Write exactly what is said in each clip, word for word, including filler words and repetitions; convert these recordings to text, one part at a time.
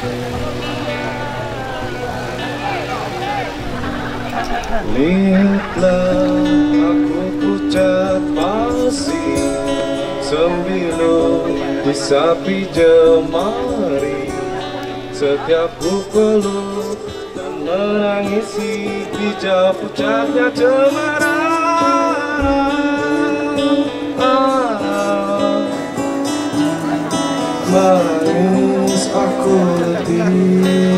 Lihatlah aku pucat pasi sembilu di sapi jemari. Setiap ku peluk dan menangisi hijau pucatnya cemara. Ah, manis aku letih,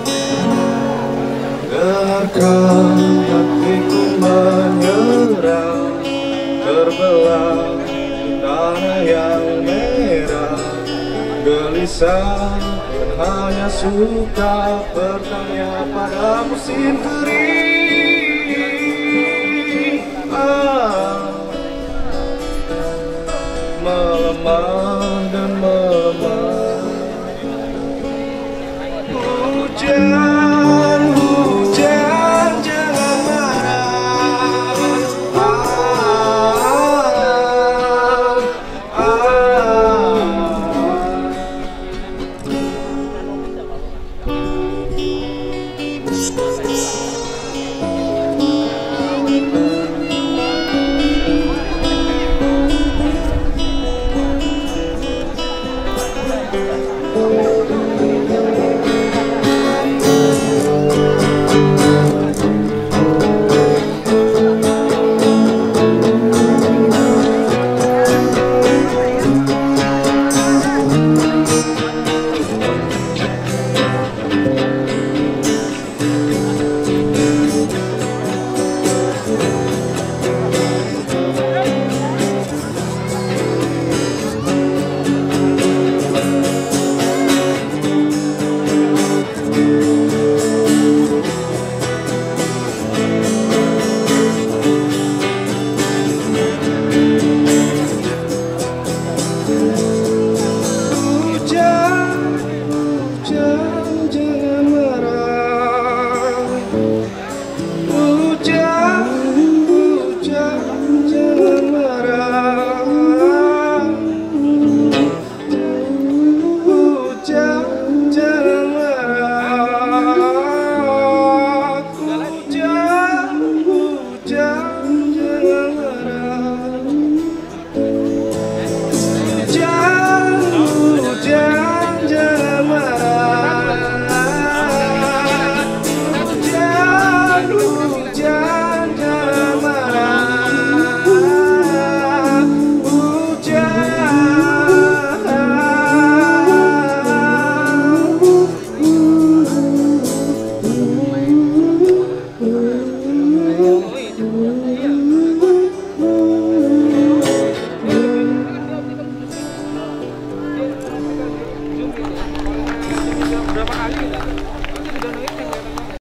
dengarkan hatiku menyerang, terbelah di tanah yang merah, gelisah dan hanya suka bertanya pada musim kering. Ah, melemah dan melemah. Hujan, hujan jangan marah. Ah, ah. Hujan